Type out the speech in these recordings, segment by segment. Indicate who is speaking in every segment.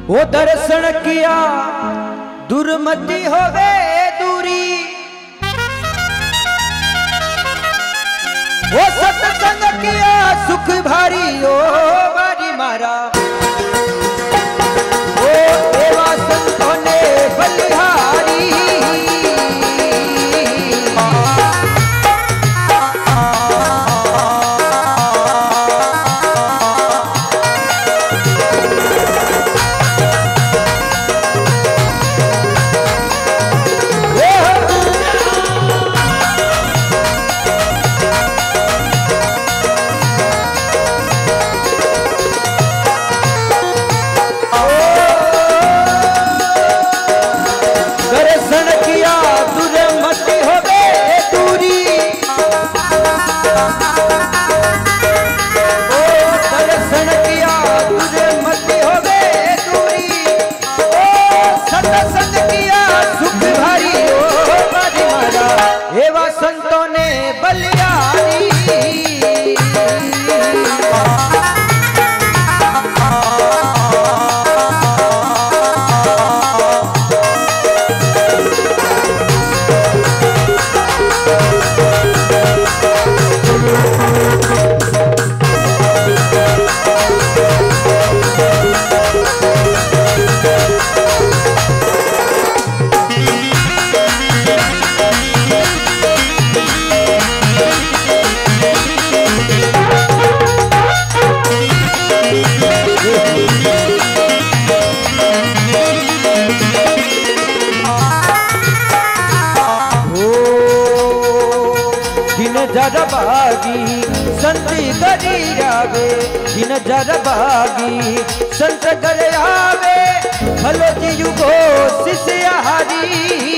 Speaker 1: वो दर्शन किया दुर्मति होवे दूरी, वो सत्संग किया सुख भारी ओ बारी मारा, वो देवा संतों ने बलिहारी। संतों ने बलिहारी। जर भागी संत करी आवे, दिन जर भागी संत कर आवे, भलो जीव को शिष्य हारी।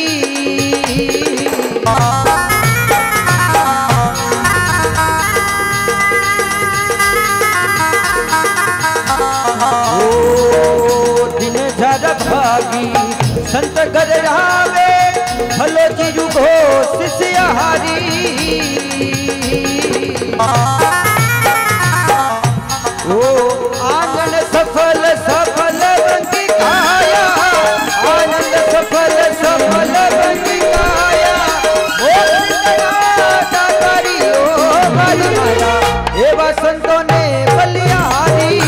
Speaker 1: ओ दिन जर भागी संत कर आवे, भलो जीव को शिष्य हारी। ओ आनंद सफल सफल बंकी काया, आनंद सफल सफल बंकी काया, करी ओ बलि माया, एवा संतों ने बलिहारी।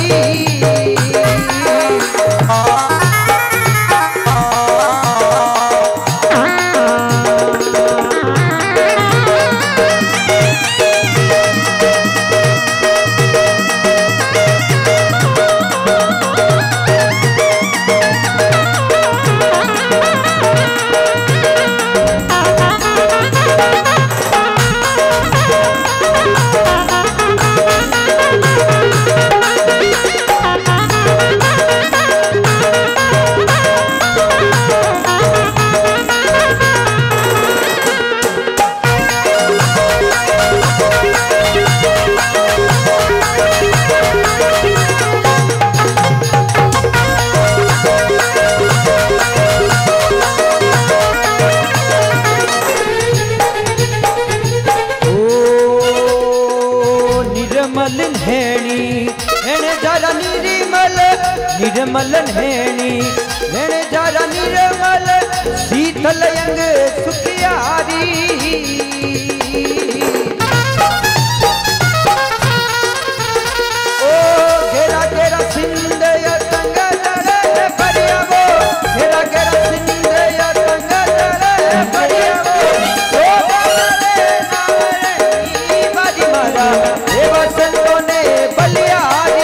Speaker 1: निर्मल नैनी नैन जरा निर्मल, शीतल अंग सुखियारी। ओ घेरा घेरा सिंध तंग दर परियावो, घेरा घेरा सिंध तंग दर परियावो, ओ बारी मारा, देवा संतों ने बलिहारी।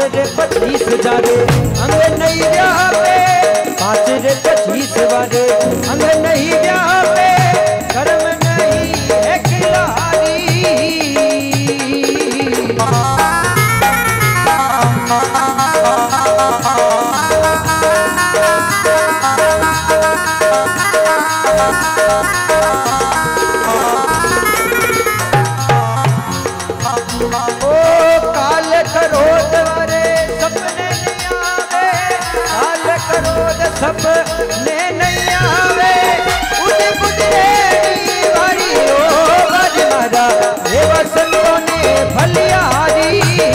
Speaker 1: रे 25 जारे अंग नहीं व्यापे, 5 रे 25 वारे अंग नहीं व्यापे, कर्म नहीं है खिलाड़ी। ओ काल क्रोध वारे सपने नहीं आवे, काल क्रोध सपने नहीं आवे, उद बुझे वारी ओ वारी मारा हे वसंतों ने फलियारी।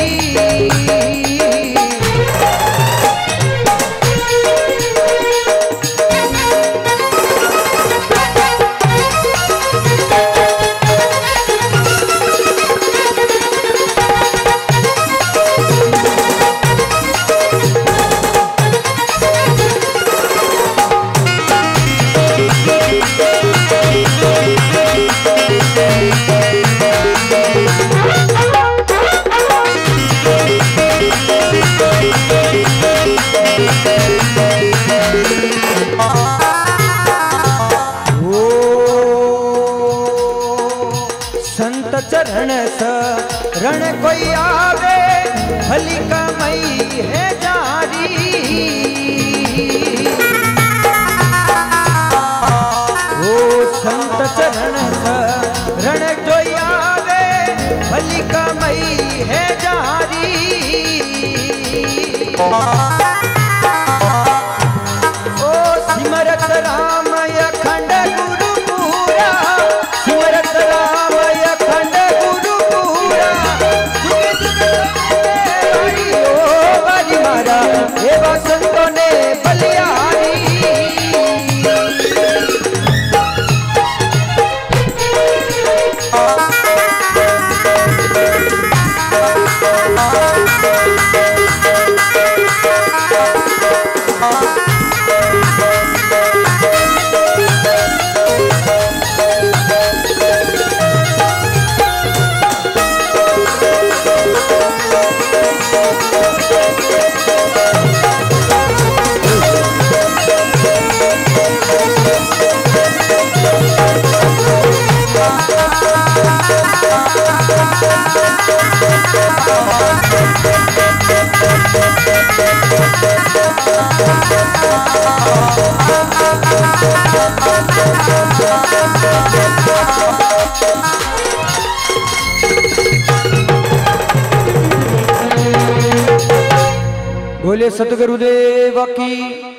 Speaker 1: संत चरण शरण कोई आवे, भली कमाई है जारी। ओ संत चरण शरण कोई आवे, भली कमाई है जारी। ओ सिमरत राम अखंड गुरु पूरा, सिमरत राम अखंड गुरु पूरा, जुग जुग ओ बारी मारा हे वसंतों ने बलियारी। बोले सतगुरुदेव की।